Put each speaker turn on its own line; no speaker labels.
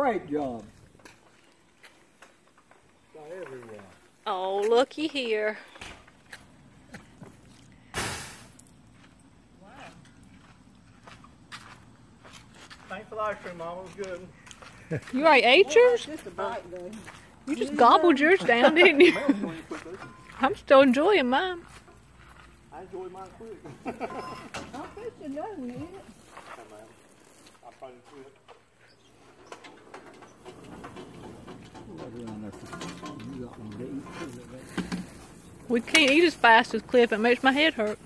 great job. Got everywhere.
Oh, looky here.
Wow. Thanks for the ice cream, Mama. It was good.
You already ate yours?
Just a bite, though.
You just gobbled yours down, didn't you? I'm still enjoying mine.
I enjoyed mine quick.
I'll put you doesn't eat it.
I'll probably quit.
We can't eat as fast as Cliff. It makes my head hurt.